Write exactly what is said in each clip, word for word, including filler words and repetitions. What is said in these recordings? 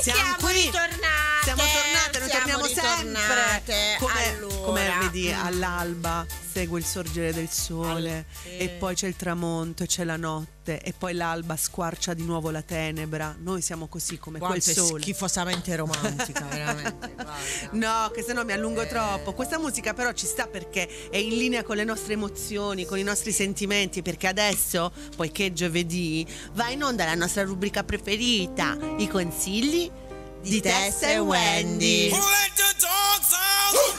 siamo, siamo qui. ritornate. Siamo tornate, noi siamo torniamo ritornate. sempre. Come, allora. come vedi, all'alba segue il sorgere del sole, sì. e poi c'è il tramonto e c'è la notte, e poi l'alba squarcia di nuovo la tenebra. Noi siamo così come Quanto quel è sole. schifosamente romantica, veramente. Guarda. No, che se no mi allungo Eh. troppo. Questa musica però ci sta perché è in linea con le nostre emozioni, con i nostri sentimenti, perché adesso, poiché è giovedì, va in onda la nostra rubrica preferita, i consigli di, di Tessa e Wendy. Who let the dogs out?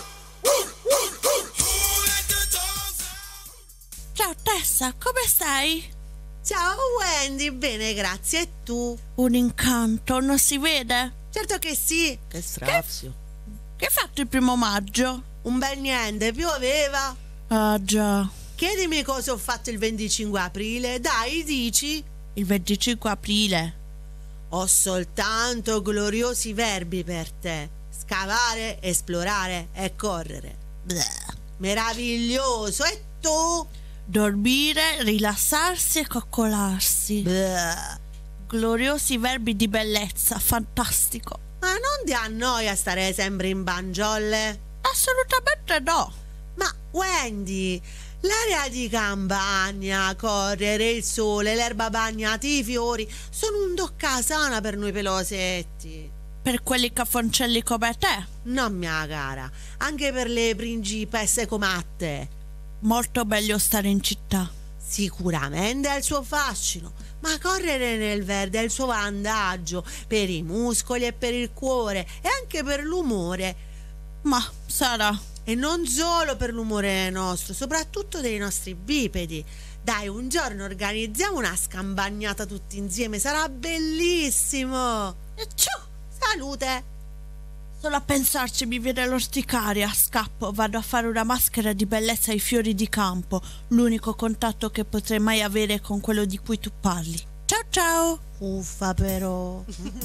Ciao Tessa, come stai? Ciao Wendy, bene, grazie. E tu? Un incanto, non si vede? Certo che sì. Che strazio. Che hai fatto il primo maggio? Un bel niente, pioveva. Ah già, Chiedimi cosa ho fatto il venticinque aprile. Dai, dici. il venticinque aprile. Ho soltanto gloriosi verbi per te. Scavare, esplorare e correre. Bleh. Meraviglioso. E tu? Dormire, rilassarsi e coccolarsi. Bleh. Gloriosi verbi di bellezza, fantastico. Ma non ti annoia stare sempre in banjolle? Assolutamente no. Ma Wendy, l'area di campagna, correre, il sole, l'erba bagnata, i fiori sono un tocca sana per noi pelosetti. Per quelli caffoncelli come te, No, mia cara, anche per le principesse come a te. molto meglio stare in città. Sicuramente ha il suo fascino, ma correre nel verde ha il suo vantaggio per i muscoli e per il cuore e anche per l'umore. Ma sarà. E non solo per l'umore nostro, soprattutto dei nostri bipedi. Dai, un giorno organizziamo una scampagnata tutti insieme, sarà bellissimo. E ciao! Salute! Solo a pensarci mi viene l'orticaria. Scappo, vado a fare una maschera di bellezza ai fiori di campo. L'unico contatto che potrei mai avere è con quello di cui tu parli. Ciao ciao! Uffa però.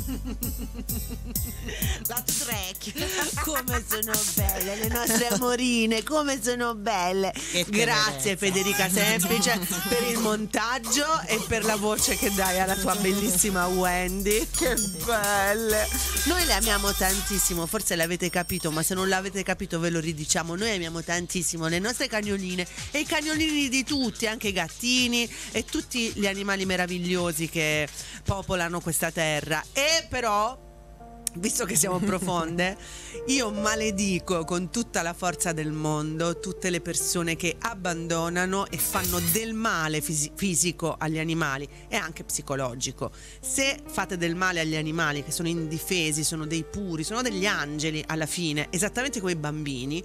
La track. Come sono belle le nostre amorine, come sono belle. Che Grazie Federica Semplice per il montaggio e per la voce che dai alla tua bellissima Wendy. Che belle. Noi le amiamo tantissimo, forse l'avete capito, ma se non l'avete capito ve lo ridiciamo. Noi amiamo tantissimo le nostre cagnoline e i cagnolini di tutti, anche i gattini e tutti gli animali meravigliosi che popolano questa terra. E però, visto che siamo profonde, io maledico con tutta la forza del mondo tutte le persone che abbandonano e fanno del male fisi- fisico agli animali e anche psicologico. Se fate del male agli animali che sono indifesi, sono dei puri, sono degli angeli alla fine, esattamente come i bambini,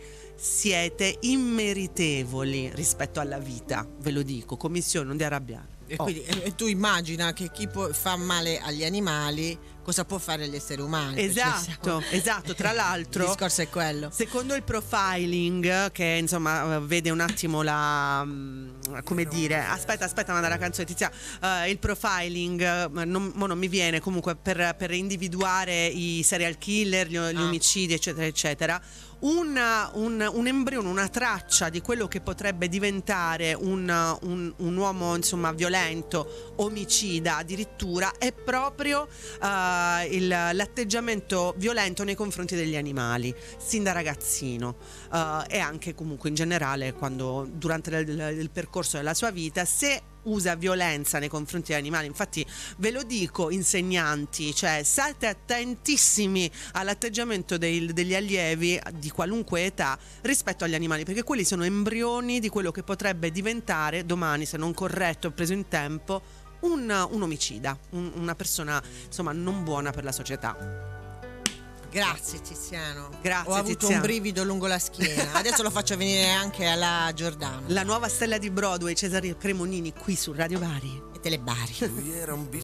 siete immeritevoli rispetto alla vita, ve lo dico. Commissione, non ti arrabbiare. E, Oh. quindi, e tu immagina che chi può, fa male agli animali cosa può fare agli esseri umani? Esatto, Perché esatto. Tra l'altro, il discorso è quello. secondo il profiling, che insomma vede un attimo la, come dire, aspetta, aspetta, manda la canzone Tizia, uh, il profiling, uh, non, mo non mi viene comunque per, per individuare i serial killer, gli, gli Ah. omicidi, eccetera, eccetera. Un, un, un embrione, una traccia di quello che potrebbe diventare un, un, un uomo insomma violento, omicida addirittura, è proprio uh, il, l'atteggiamento violento nei confronti degli animali, sin da ragazzino, uh, e anche comunque in generale quando durante il, il percorso della sua vita, se usa violenza nei confronti degli animali. Infatti ve lo dico, insegnanti, cioè state attentissimi all'atteggiamento dei, degli allievi di qualunque età rispetto agli animali, perché quelli sono embrioni di quello che potrebbe diventare domani, se non corretto e preso in tempo, un, un omicida, un, una persona insomma non buona per la società. Grazie Tiziano. Grazie, Ho avuto Tiziano. un brivido lungo la schiena. Adesso lo faccio venire anche alla Giordano La nuova stella di Broadway, Cesare Cremonini, qui su Radio Bari. e Telebari. Lui era un